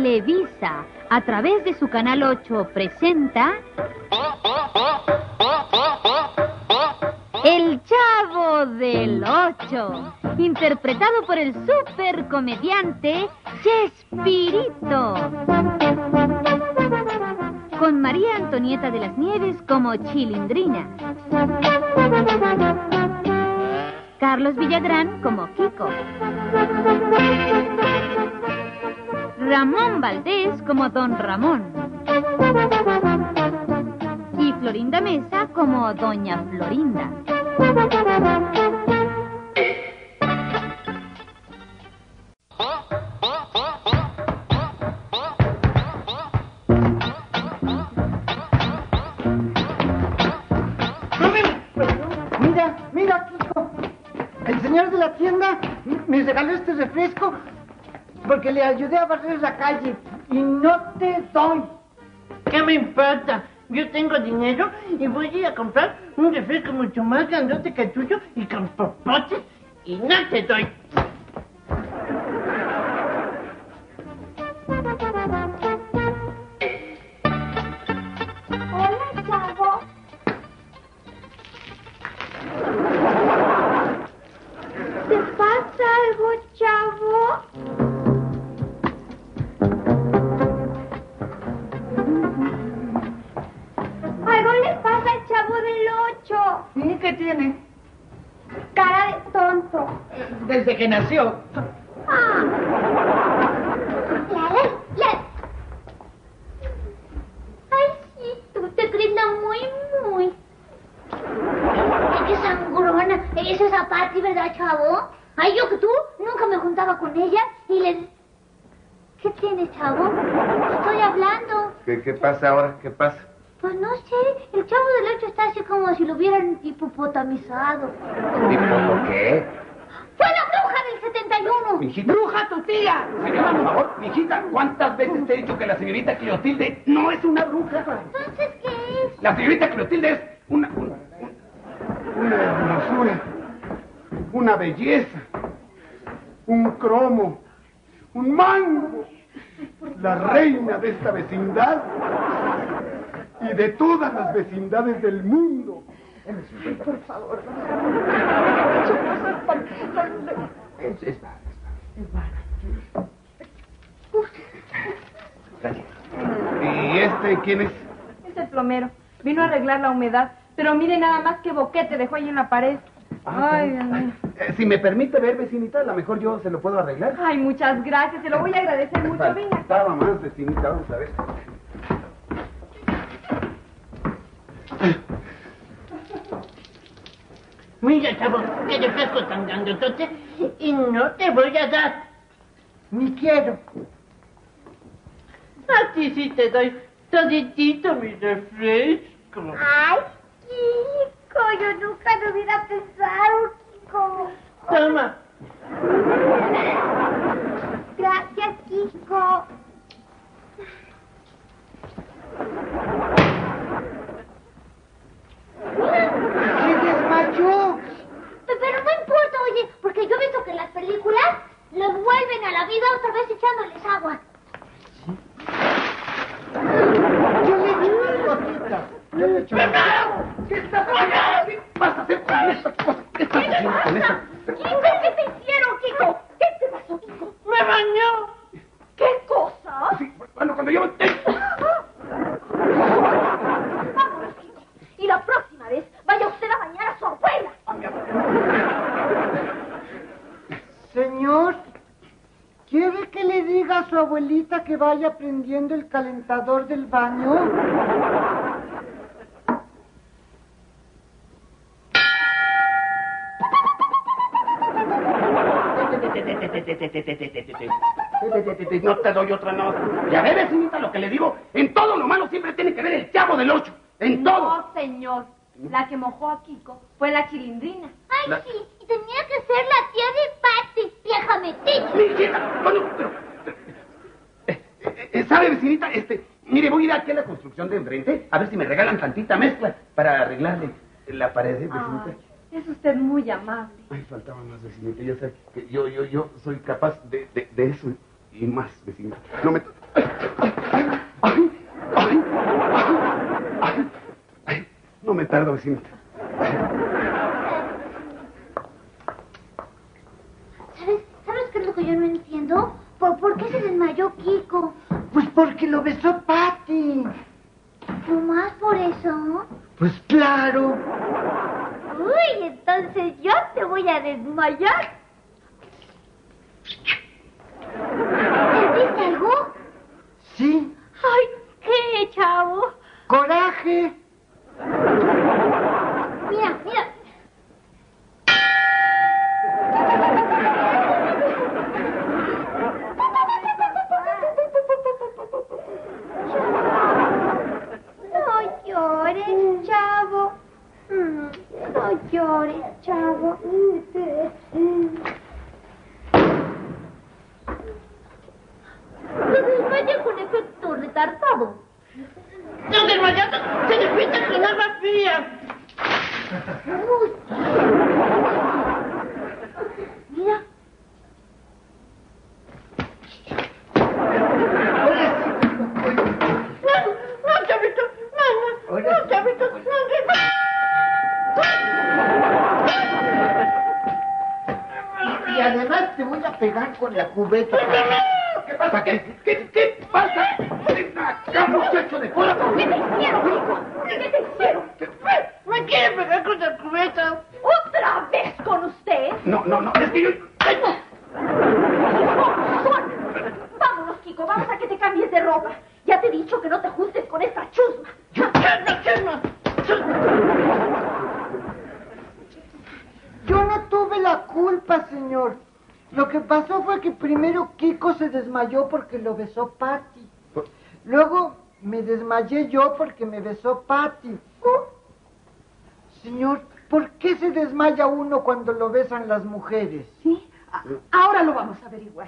Televisa, a través de su Canal 8, presenta... El Chavo del Ocho, interpretado por el supercomediante Chespirito. Con María Antonieta de las Nieves como Chilindrina. Carlos Villagrán como Kiko. Ramón Valdés como Don Ramón. Y Florinda Mesa como Doña Florinda. Mira, Kiko. El señor de la tienda me regaló este refresco porque le ayudé a barrer la calle y no te doy. ¿Qué me importa? Yo tengo dinero y voy a ir a comprar un refresco mucho más grandote que el tuyo y con popotes y no te doy. Hola, Chavo. ¿Te pasa algo, Chavo? Algo le pasa al Chavo del Ocho. ¿Y qué tiene? Cara de tonto. Desde que nació. Ay, sí, tú te crees muy. Ay, qué sangrona. Esa es a Pati, ¿verdad, Chavo? Ay, yo que tú nunca me juntaba con ella y le... ¿Qué tienes, Chavo? Estoy hablando. ¿Qué pasa ahora? ¿Qué pasa? Pues no sé, el Chavo del Ocho está así como si lo hubieran hipopotamizado. ¿Tipo qué? ¡Fue la bruja del 71! Mijita. ¡Bruja, tu tía! Señora, por favor, mijita, ¿cuántas veces te he dicho que la señorita Clotilde no es una bruja? Entonces, ¿qué es? La señorita Clotilde es una hermosura, una belleza, un cromo, un mango, la reina de esta vecindad y de todas las vecindades del mundo. Por favor. Es vara. Gracias. ¿Y este quién es? Es el plomero. Vino a arreglar la humedad. Pero mire nada más qué boquete dejó ahí en la pared. Ay, Dios mío. Si me permite ver, vecinita, a lo mejor yo se lo puedo arreglar. Ay, muchas gracias. Se lo voy a agradecer mucho. Venga. Estaba más, vecinita, vamos a ver. Mira, Chavo, qué refresco tan grandote y no te voy a dar. Ni quiero. A ti sí te doy toditito mi refresco. ¡Ay, Kiko! Yo nunca lo hubiera pensado, Kiko. Toma. Gracias, Kiko. ¡Se desmayó! Pero no importa, oye, porque yo he visto que en las películas los vuelven a la vida otra vez echándoles agua. Yo le eché unas gotitas. Yo le eché ¿Qué estás haciendo? ¿Qué vas a hacer con esta cosa? ¿Qué estás haciendo con esta? Kiko, ¿qué te hicieron, Kiko? ¿Qué te pasó, Kiko? ¡Me bañó! ¿Qué cosa? Sí, bueno, cuando yo... Vámonos, Kiko. Y la próxima vez vaya usted a bañar a su abuela. Señor, ¿quiere que le diga a su abuelita que vaya prendiendo el calentador del baño? No te doy otra nota. Ya ve, vecinita, lo que le digo. En todo lo malo siempre tiene que ver el Chavo del Ocho. En todo. No, señor. La que mojó a Kiko fue la Chilindrina. Ay, sí, y tenía que ser la tía de Patty, vieja metiche. Mijita, bueno, pero... ¿sabe, vecinita? Mire, voy a ir aquí a la construcción de enfrente a ver si me regalan tantita mezcla para arreglarle la pared, vecinita. Ay, es usted muy amable. Ay, faltaba más, vecinita. Ya sé que yo soy capaz de eso y más, vecinita. No me... Ay, no me tardo, vecinita. ¿Sabes qué es lo que yo no entiendo? ¿Por qué se desmayó Kiko? Pues porque lo besó Patty. ¿Nomás por eso? Pues claro. Uy, entonces yo te voy a desmayar. ¿Sentiste algo? Sí. Ay, ¿qué, chavo? Coraje. Mira, mira. No llores, chavo. No llores, chavo. Se desmaya con efecto retardado. No desmayaste, se despierta con agua fría. Mira. No, chavito, no, chavito, no. Y además te voy a pegar con la cubeta. ¿Qué pasa? ¿Qué pasa? Acá, muchacho de puerto. ¿Qué te hicieron, Kiko? ¿Qué te hicieron? Me quiere pegar con la cubeta. ¿Otra vez con usted? No, es que yo... ¡Ay! Vámonos, Kiko, vamos a que te cambies de ropa. Ya te he dicho que no te juntes con esta chusma. Chusma. Yo no tuve la culpa, señor. Lo que pasó fue que primero Kiko se desmayó porque lo besó Patty. Luego me desmayé yo porque me besó Patty. Señor, ¿por qué se desmaya uno cuando lo besan las mujeres? ¿Sí? Ahora lo vamos a averiguar.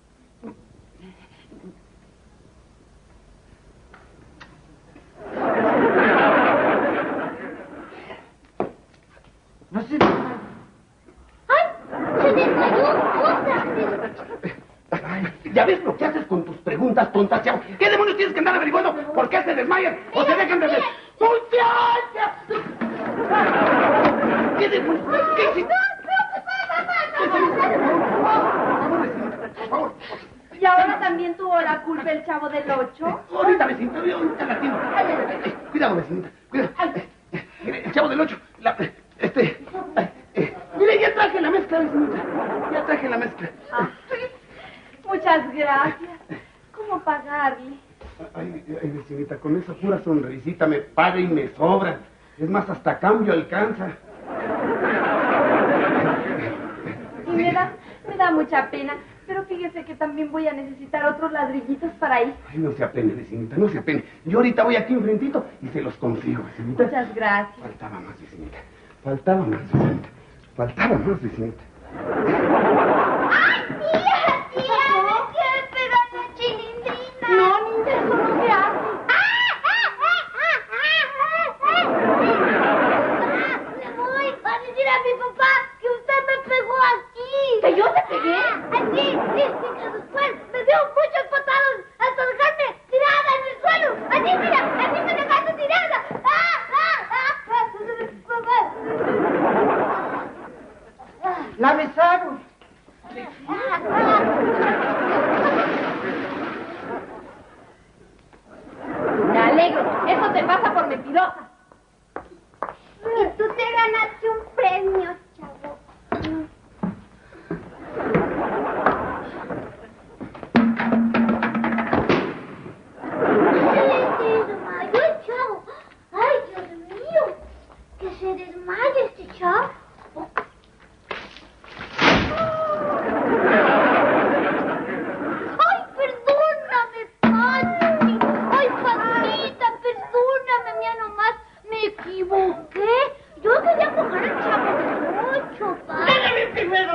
No se desmaya. ¡Ay! ¡Se desmayó otra vez! ¿Ya ves lo que haces con tus preguntas, tontas, chavo? ¿Qué demonios tienes que andar averiguando? ¿Por qué se desmayan? ¿O se dejan de... ¡Muchacha! ¿Qué demonios? ¿Qué hiciste? Por favor. ¿Y ahora también tuvo la culpa el chavo del 8? Ahorita, vecinita, ahorita la atiendo. Cuidado, vecinita, cuidado. Mire, el chavo del 8, mire, ya traje la mezcla, vecinita. Ya traje la mezcla. Muchas gracias. ¿Cómo pagarle? Ay, vecinita, con esa pura sonrisita me paga y me sobra. Es más, hasta cambio alcanza. Y me da mucha pena. Pero fíjese que también voy a necesitar otros ladrillitos para ir. Ay, no se apene, vecinita, no se apene. Yo ahorita voy aquí enfrentito y se los consigo, vecinita. Muchas gracias. Faltaba más, vecinita. Faltaba más, vecinita. ¡Ay, tía! ¡Me quiere pegar la chilindrina! No, niña, eso no se hace. ¡Me voy! ¡Va a decir a mi papá que usted me pegó aquí! ¿Que yo te pegué? Sí, que después me dio muchas patadas hasta dejarme tirada en el suelo. Así, mira, así me dejaste tirada. La besaron. Me alegro. Eso te pasa por mentirosa. Y tú te ganaste un premio, chavo. Se desmayó el chavo. Ay, Dios mío. Que se desmaye este chavo. Ay, perdóname, Patty. Ay, Patita, perdóname, mía nomás. Me equivoqué. Yo quería coger el chavo del 8, Patty. Yo la vi primero.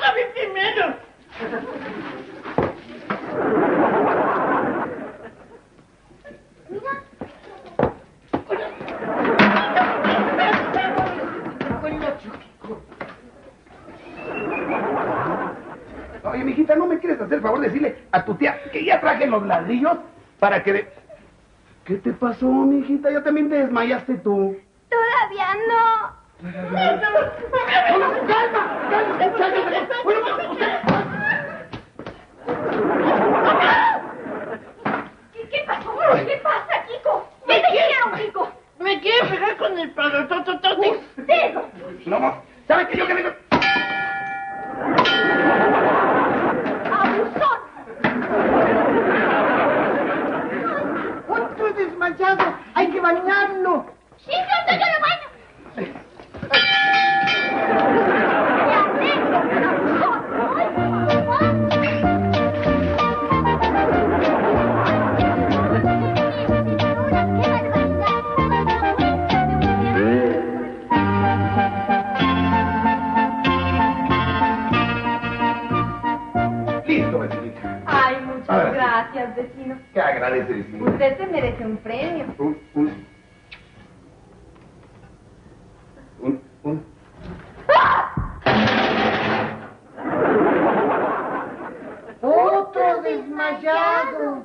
Mira. Oye, mijita, ¿no me quieres hacer el favor de decirle a tu traje los ladrillos para que... ¿Qué te pasó, mijita? Ya también te desmayaste tú. Todavía no. ¡Calma! ¡Calma! Bueno, usted... ¿Qué pasó? ¿Qué pasa, Kiko? ¿Qué te hicieron, Kiko? Me quiere pegar con el palo, tototote. ¡Usted! No, ¿sabes qué? Yo que vengo... ¡Abusón! ¡Otro desmayado! ¡Hay que bañarlo! Sí, yo lo baño. Listo, vecinita. Ay, muchas Ahora sí. gracias, vecino. ¿Qué agradece, vecino? Usted se merece un premio. Un... ¡Otro desmayado!